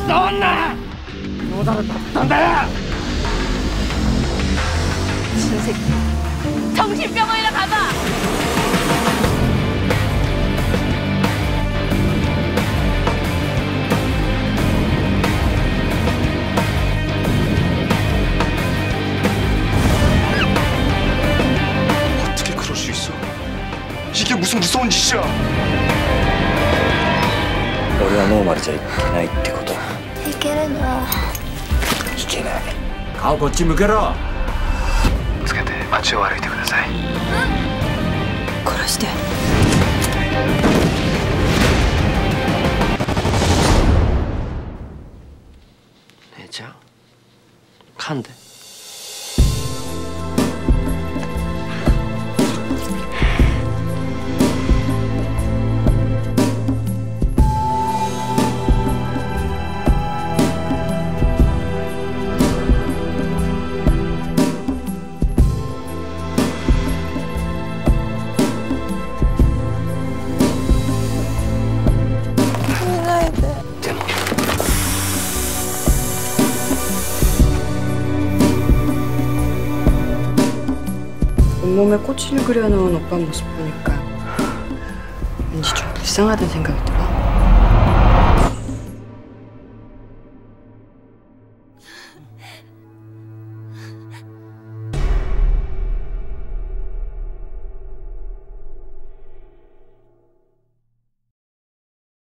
そんなどうだろうだったんだよ。 선생, 정신병원이나 가봐. 어떻게 그럴 수 있어? 이게 무슨 무서운 짓이야? 俺はノーマルじゃいけないってこと。 いけるの。 いけない。 顔こっち向けろ。 つけて街を歩いてください。 殺して。 姉ちゃん、噛んで。 온몸에 꼬치를 그려놓은 오빠 모습 보니까 왠지 좀 불쌍하다는 생각이 들어.